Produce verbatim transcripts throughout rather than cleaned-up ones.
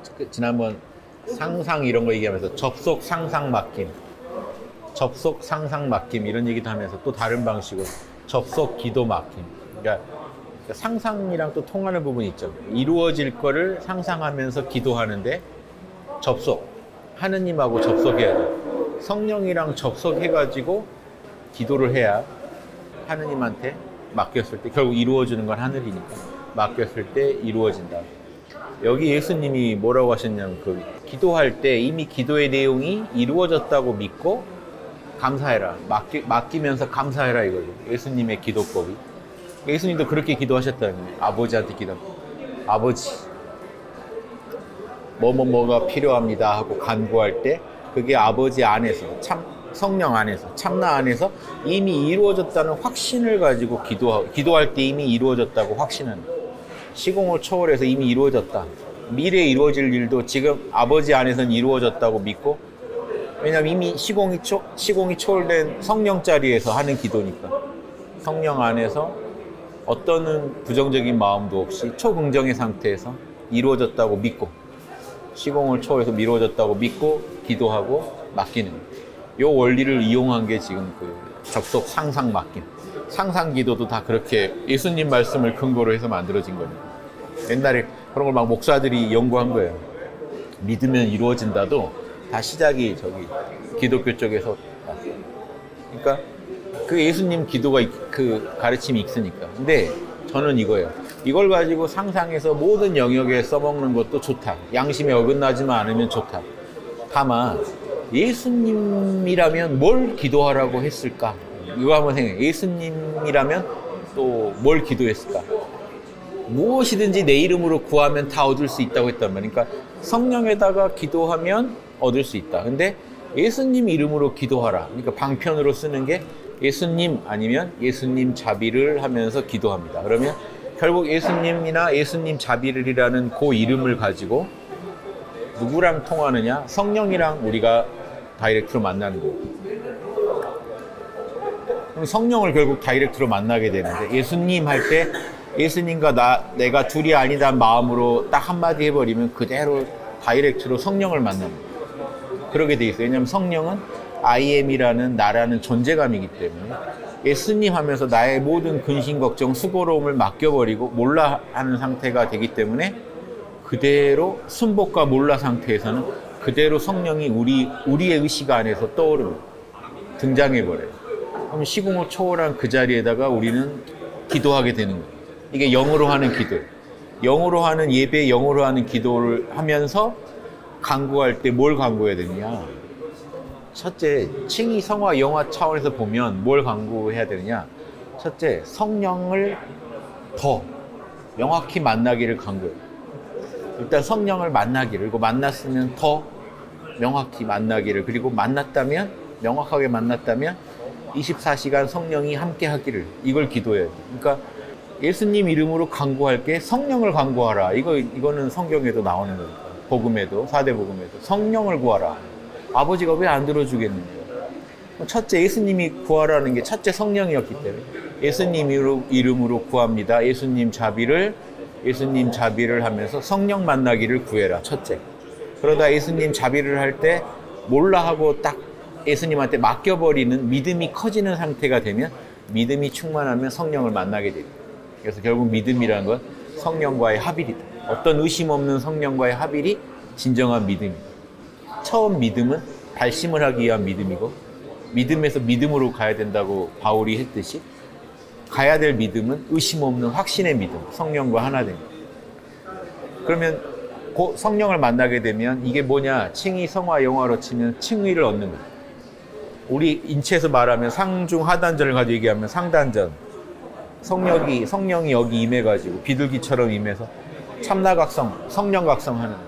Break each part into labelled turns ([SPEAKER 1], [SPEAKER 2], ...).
[SPEAKER 1] 그 지난번 상상 이런 거 얘기하면서 접속 상상 맡김, 접속 상상 맡김 이런 얘기도 하면서 또 다른 방식으로 접속 기도 맡김. 그러니까 상상이랑 또 통하는 부분이 있죠. 이루어질 거를 상상하면서 기도하는데 접속, 하느님하고 접속해야 돼. 성령이랑 접속해가지고 기도를 해야 하느님한테 맡겼을 때 결국 이루어지는 건 하늘이니까 맡겼을 때 이루어진다. 여기 예수님이 뭐라고 하셨냐면 그 기도할 때 이미 기도의 내용이 이루어졌다고 믿고 감사해라. 맡기, 맡기면서 감사해라 이거죠. 예수님의 기도법이. 예수님도 그렇게 기도하셨다는 거예요. 아버지한테 기도. 아버지, 뭐뭐뭐가 필요합니다 하고 간구할 때 그게 아버지 안에서, 참 성령 안에서, 참나 안에서 이미 이루어졌다는 확신을 가지고 기도하, 기도할 때 이미 이루어졌다고 확신하는 거예요. 시공을 초월해서 이미 이루어졌다. 미래에 이루어질 일도 지금 아버지 안에서는 이루어졌다고 믿고, 왜냐하면 이미 시공이, 초, 시공이 초월된 성령 자리에서 하는 기도니까. 성령 안에서 어떤 부정적인 마음도 없이 초긍정의 상태에서 이루어졌다고 믿고, 시공을 초월해서 이루어졌다고 믿고 기도하고 맡기는 이 원리를 이용한 게 지금 그 접속 상상 맡김. 상상 기도도 다 그렇게 예수님 말씀을 근거로 해서 만들어진 거니까. 옛날에 그런 걸 막 목사들이 연구한 거예요. 믿으면 이루어진다도 다 시작이 저기 기독교 쪽에서 났어요. 그러니까 그 예수님 기도가 그 가르침이 있으니까. 근데 저는 이거예요. 이걸 가지고 상상해서 모든 영역에 써먹는 것도 좋다. 양심에 어긋나지만 않으면 좋다. 다만 예수님이라면 뭘 기도하라고 했을까? 이거 한번 생각해. 예수님이라면 또 뭘 기도했을까? 무엇이든지 내 이름으로 구하면 다 얻을 수 있다고 했단 말이에요. 그러니까 성령에다가 기도하면 얻을 수 있다. 근데 예수님 이름으로 기도하라. 그러니까 방편으로 쓰는 게 예수님 아니면 예수님 자비를 하면서 기도합니다. 그러면 결국 예수님이나 예수님 자비를이라는 그 이름을 가지고 누구랑 통하느냐? 성령이랑 우리가 다이렉트로 만나는 거예요. 그럼 성령을 결국 다이렉트로 만나게 되는데, 예수님 할 때 예수님과 나, 내가 둘이 아니다 마음으로 딱 한마디 해버리면 그대로 다이렉트로 성령을 만나는 거예요. 그러게 돼 있어요. 왜냐하면 성령은 I am이라는 나라는 존재감이기 때문에 예수님 하면서 나의 모든 근심, 걱정, 수고로움을 맡겨버리고 몰라 하는 상태가 되기 때문에 그대로 순복과 몰라 상태에서는 그대로 성령이 우리, 우리의 의식 안에서 떠오르고 등장해버려요. 그럼 시공을 초월한 그 자리에다가 우리는 기도하게 되는 거예요. 이게 영으로 하는 기도. 영으로 하는 예배, 영으로 하는 기도를 하면서 간구할 때 뭘 간구해야 되느냐? 첫째, 칭의, 성화, 영화 차원에서 보면 뭘 간구해야 되느냐? 첫째, 성령을 더 명확히 만나기를 간구해요. 일단 성령을 만나기를, 그리고 만났으면 더 명확히 만나기를, 그리고 만났다면, 명확하게 만났다면 이십사 시간 성령이 함께 하기를, 이걸 기도해야 돼요. 그러니까 예수님 이름으로 간구할 게 성령을 간구하라. 이거, 이거는 성경에도 나오는 거니까. 복음에도, 사대복음에도. 성령을 구하라. 아버지가 왜 안 들어주겠느냐. 첫째, 예수님이 구하라는 게 첫째 성령이었기 때문에 예수님 이름으로 구합니다. 예수님 자비를, 예수님 자비를 하면서 성령 만나기를 구해라. 첫째. 그러다 예수님 자비를 할 때 몰라 하고 딱 예수님한테 맡겨버리는 믿음이 커지는 상태가 되면, 믿음이 충만하면 성령을 만나게 됩니다. 그래서 결국 믿음이라는 건 성령과의 합일이다. 어떤 의심 없는 성령과의 합일이 진정한 믿음이다. 처음 믿음은 발심을 하기 위한 믿음이고, 믿음에서 믿음으로 가야 된다고 바울이 했듯이 가야 될 믿음은 의심 없는 확신의 믿음, 성령과 하나 됩니다. 그러면 그 성령을 만나게 되면 이게 뭐냐? 칭의, 성화, 영화로 치면 칭의를 얻는 거예요. 우리 인체에서 말하면 상중 하단전을 가지고 얘기하면 상단전. 성령이, 성령이 여기 임해가지고 비둘기처럼 임해서 참나각성, 성령각성하는 거예요.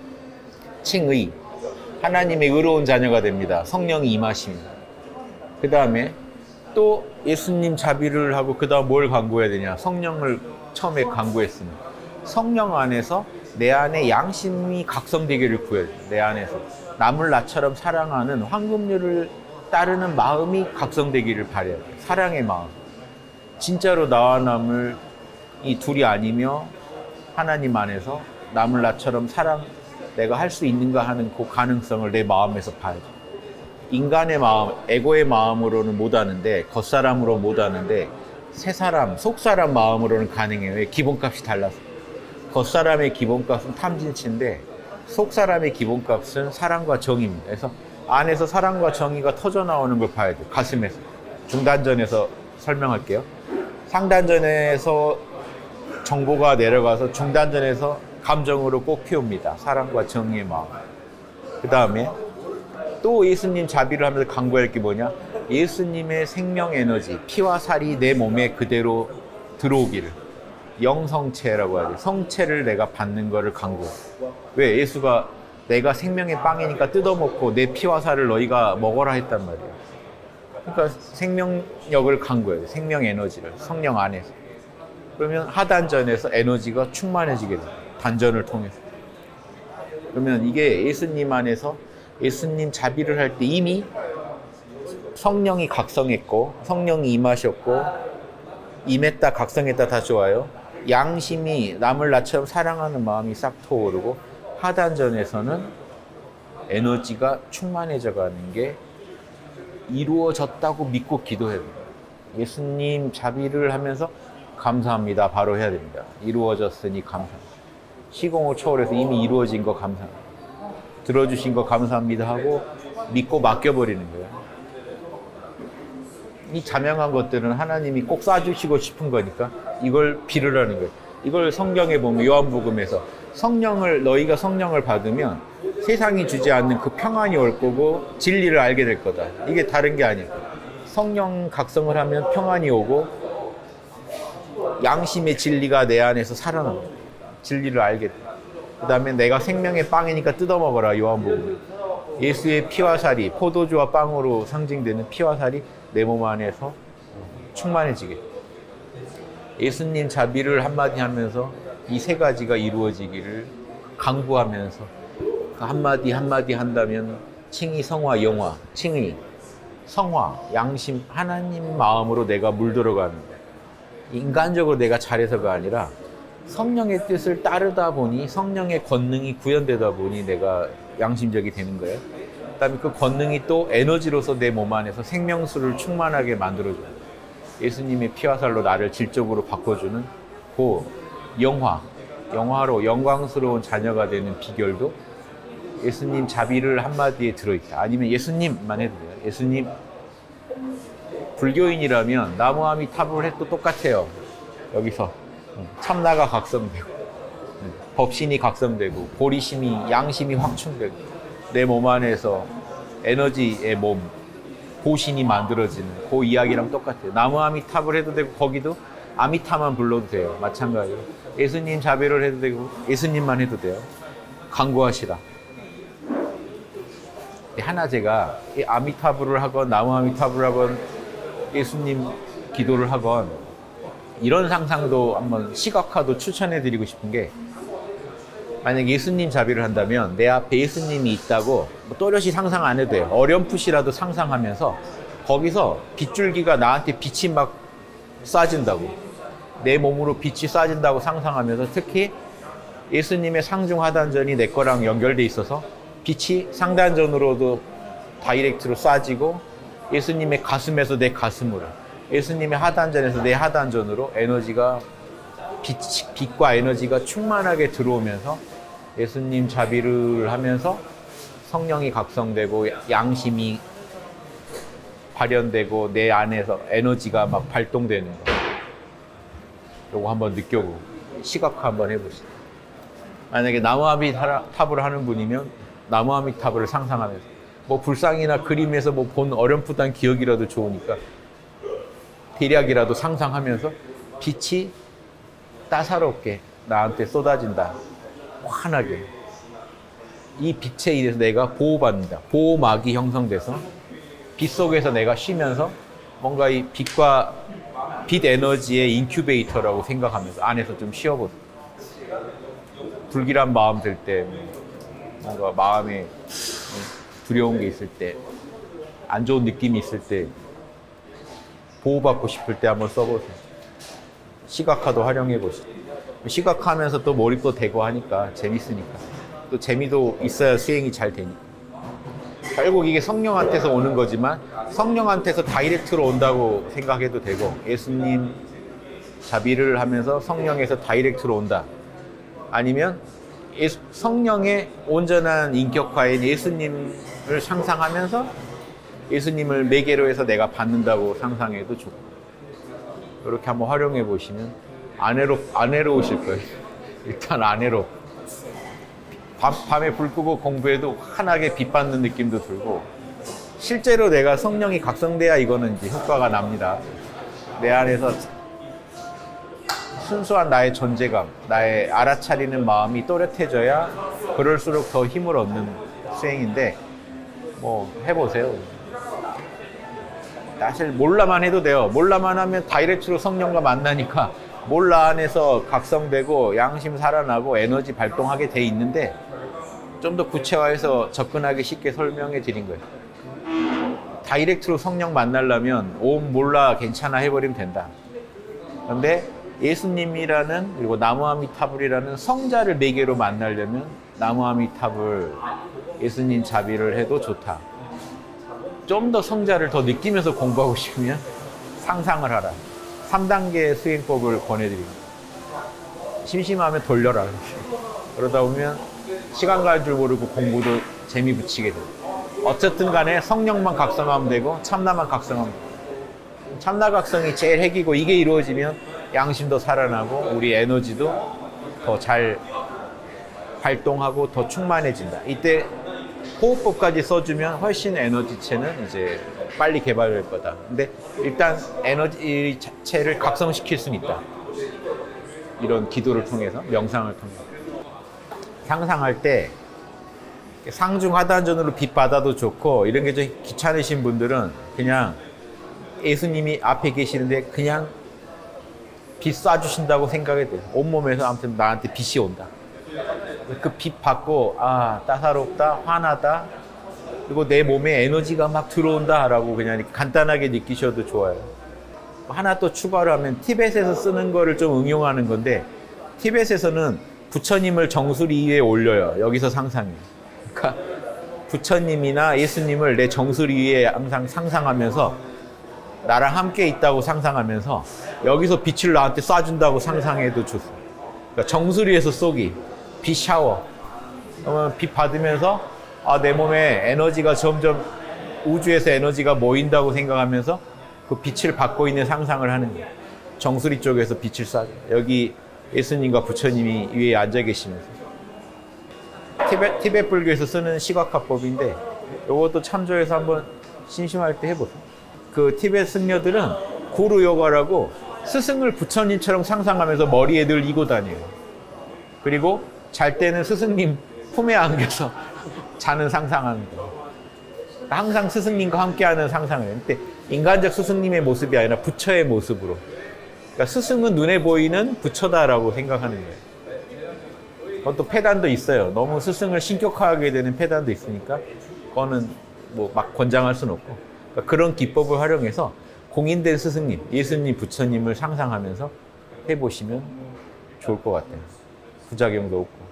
[SPEAKER 1] 칭의. 하나님의 의로운 자녀가 됩니다. 성령이 임하십니다. 그 다음에 또 예수님 자비를 하고 그 다음 뭘 간구해야 되냐? 성령을 처음에 간구했으면 성령 안에서 내 안에 양심이 각성되기를 구해야 돼요. 내 안에서 남을 나처럼 사랑하는 황금률을 따르는 마음이 각성되기를 바라야 돼요. 사랑의 마음. 진짜로 나와 남을 이 둘이 아니며 하나님 안에서 남을 나처럼 사랑 내가 할 수 있는가 하는 그 가능성을 내 마음에서 봐야 돼. 인간의 마음, 에고의 마음으로는 못하는데, 겉사람으로 못하는데 새 사람, 속사람 마음으로는 가능해요. 왜? 기본값이 달라서. 겉사람의 기본값은 탐진치인데 속사람의 기본값은 사랑과 정의입니다. 그래서 안에서 사랑과 정의가 터져 나오는 걸 봐야 돼요. 가슴에서. 중단전에서 설명할게요. 상단전에서 정보가 내려가서 중단전에서 감정으로 꼭 키웁니다. 사랑과 정의의 마음. 그 다음에 또 예수님 자비를 하면서 강구할 게 뭐냐? 예수님의 생명 에너지, 피와 살이 내 몸에 그대로 들어오기를. 영성체라고 하죠. 성체를 내가 받는 거를 강구. 왜? 예수가 내가 생명의 빵이니까 뜯어먹고 내 피와 살을 너희가 먹어라 했단 말이에요. 그러니까 생명력을 강구해야 돼. 생명 에너지를 성령 안에서. 그러면 하단전에서 에너지가 충만해지게 돼요. 단전을 통해서. 그러면 이게 예수님 안에서 예수님 자비를 할 때 이미 성령이 각성했고 성령이 임하셨고 임했다 각성했다 다 좋아요. 양심이 남을 나처럼 사랑하는 마음이 싹 터오르고 하단전에서는 에너지가 충만해져 가는 게 이루어졌다고 믿고 기도해야 돼요. 예수님 자비를 하면서 감사합니다 바로 해야 됩니다. 이루어졌으니 감사합니다. 시공을 초월해서 이미 이루어진 거 감사합니다. 들어주신 거 감사합니다 하고 믿고 맡겨버리는 거예요. 이 자명한 것들은 하나님이 꼭 쏴주시고 싶은 거니까 이걸 빌으라는 거예요. 이걸 성경에 보면 요한복음에서 성령을 너희가 성령을 받으면 세상이 주지 않는 그 평안이 올 거고 진리를 알게 될 거다. 이게 다른 게 아니에요. 성령 각성을 하면 평안이 오고 양심의 진리가 내 안에서 살아납니다. 진리를 알게 돼. 그 다음에 내가 생명의 빵이니까 뜯어먹어라. 요한복음. 예수의 피와 살이 포도주와 빵으로 상징되는 피와 살이 내 몸 안에서 충만해지게. 예수님 자비를 한마디 하면서 이 세 가지가 이루어지기를 강구하면서 한마디 한마디 한다면 칭의, 성화, 영화. 칭의, 성화, 양심, 하나님 마음으로 내가 물들어가는 거야. 인간적으로 내가 잘해서가 아니라 성령의 뜻을 따르다 보니 성령의 권능이 구현되다 보니 내가 양심적이 되는 거예요. 그 다음에 그 권능이 또 에너지로서 내 몸 안에서 생명수를 충만하게 만들어줘요. 예수님의 피와 살로 나를 질적으로 바꿔주는 그 영화, 영화로 영광스러운 자녀가 되는 비결도 예수님 자비를 한마디에 들어있다. 아니면 예수님만 해도 돼요. 예수님. 불교인이라면 나무아미타불 해도 똑같아요. 여기서 참나가 각성되고 법신이 각성되고 보리심이 양심이 확충되고 내 몸 안에서 에너지의 몸 고신이 만들어지는 그 이야기랑 똑같아요. 나무아미타불 해도 되고 거기도 아미타만 불러도 돼요. 마찬가지로 예수님 자비를 해도 되고 예수님만 해도 돼요. 강구하시라. 하나 제가 이 아미타불을 하건 나무아미타불을 하건 예수님 기도를 하건 이런 상상도 한번 시각화도 추천해 드리고 싶은 게, 만약 예수님 자비를 한다면 내 앞에 예수님이 있다고 뭐 또렷이 상상 안 해도 돼요. 어렴풋이라도 상상하면서 거기서 빗줄기가 나한테 빛이 막 쏴진다고, 내 몸으로 빛이 쏴진다고 상상하면서, 특히 예수님의 상중 하단전이 내 거랑 연결돼 있어서 빛이 상단전으로도 다이렉트로 쏴지고 예수님의 가슴에서 내 가슴으로, 예수님의 하단전에서 내 하단전으로 에너지가 빛, 빛과 에너지가 충만하게 들어오면서 예수님 자비를 하면서 성령이 각성되고 양심이 발현되고 내 안에서 에너지가 막 발동되는 거. 요거 한번 느껴보고 시각화 한번 해보시죠. 만약에 나무아미타불을 하는 분이면 나무아미타불을 상상하면서, 뭐 불상이나 그림에서 뭐 본 어렴풋한 기억이라도 좋으니까 대략이라도 상상하면서 빛이 따사롭게 나한테 쏟아진다. 환하게. 이 빛에 의해서 내가 보호받는다. 보호막이 형성돼서 빛 속에서 내가 쉬면서 뭔가 이 빛과 빛 에너지의 인큐베이터라고 생각하면서 안에서 좀 쉬어보세요. 불길한 마음 들 때, 뭔가 마음에 두려운 게 있을 때, 안 좋은 느낌이 있을 때, 보호받고 싶을 때 한번 써보세요. 시각화도 활용해 보시죠. 시각화하면서 또 몰입도 되고 하니까 재밌으니까. 또 재미도 있어야 수행이 잘 되니까. 결국 이게 성령한테서 오는 거지만 성령한테서 다이렉트로 온다고 생각해도 되고, 예수님 자비를 하면서 성령에서 다이렉트로 온다. 아니면 예수, 성령의 온전한 인격화인 예수님을 상상하면서 예수님을 매개로 해서 내가 받는다고 상상해도 좋고, 이렇게 한번 활용해 보시면 안 외로, 안 외로우실 거예요. 일단 안 외로. 밤, 밤에 불 끄고 공부해도 환하게 빛 받는 느낌도 들고, 실제로 내가 성령이 각성돼야 이거는 이제 효과가 납니다. 내 안에서 순수한 나의 존재감, 나의 알아차리는 마음이 또렷해져야 그럴수록 더 힘을 얻는 수행인데, 뭐 해보세요. 사실 몰라만 해도 돼요. 몰라만 하면 다이렉트로 성령과 만나니까 몰라 안에서 각성되고 양심 살아나고 에너지 발동하게 돼 있는데, 좀 더 구체화해서 접근하기 쉽게 설명해 드린 거예요. 다이렉트로 성령 만나려면 옴 몰라 괜찮아 해버리면 된다. 그런데 예수님이라는, 그리고 나무아미타불이라는 성자를 매개로 만나려면 나무아미타불, 예수님 자비를 해도 좋다. 좀 더 성자를 더 느끼면서 공부하고 싶으면 상상을 하라. 삼 단계 수행법을 권해드립니다. 심심하면 돌려라. 그러다 보면 시간 갈 줄 모르고 공부도 재미 붙이게 돼요. 어쨌든 간에 성령만 각성하면 되고 참나만 각성하면 돼요. 참나 각성이 제일 핵이고, 이게 이루어지면 양심도 살아나고 우리 에너지도 더 잘 활동하고 더 충만해진다. 이때 호흡법까지 써주면 훨씬 에너지체는 이제 빨리 개발될 거다. 근데 일단 에너지 자체를 각성시킬 수는 있다. 이런 기도를 통해서, 명상을 통해서. 상상할 때 상중하단전으로 빛 받아도 좋고, 이런 게 좀 귀찮으신 분들은 그냥 예수님이 앞에 계시는데 그냥 빛 쏴주신다고 생각해도 돼요. 온몸에서 아무튼 나한테 빛이 온다. 그 빛 받고, 아, 따사롭다, 환하다, 그리고 내 몸에 에너지가 막 들어온다 라고 그냥 이렇게 간단하게 느끼셔도 좋아요. 하나 또 추가로 하면, 티벳에서 쓰는 거를 좀 응용하는 건데, 티벳에서는 부처님을 정수리 위에 올려요. 여기서 상상해요. 그러니까 부처님이나 예수님을 내 정수리 위에 항상 상상하면서 나랑 함께 있다고 상상하면서 여기서 빛을 나한테 쏴준다고 상상해도 좋습니다. 그러니까 정수리에서 쏘기, 빛 샤워. 그러면 빛 받으면서 아, 내 몸에 에너지가 점점, 우주에서 에너지가 모인다고 생각하면서 그 빛을 받고 있는 상상을 하는 거예요. 정수리 쪽에서 빛을 쏴. 여기 예수님과 부처님이 위에 앉아 계시면서. 티베, 티베트 불교에서 쓰는 시각화법인데, 이것도 참조해서 한번 심심할 때 해보세요. 그 티베트 승려들은 구루 요가라고 스승을 부처님처럼 상상하면서 머리에 늘 이고 다녀요. 그리고 잘 때는 스승님 품에 안겨서 자는 상상하는 거예요. 항상 스승님과 함께하는 상상을 해요. 근데 인간적 스승님의 모습이 아니라 부처의 모습으로. 그러니까 스승은 눈에 보이는 부처다라고 생각하는 거예요. 그것도 폐단도 있어요. 너무 스승을 신격화하게 되는 폐단도 있으니까 그거는 뭐 막 권장할 수는 없고, 그러니까 그런 기법을 활용해서 공인된 스승님, 예수님, 부처님을 상상하면서 해보시면 좋을 것 같아요. 부작용도 없고.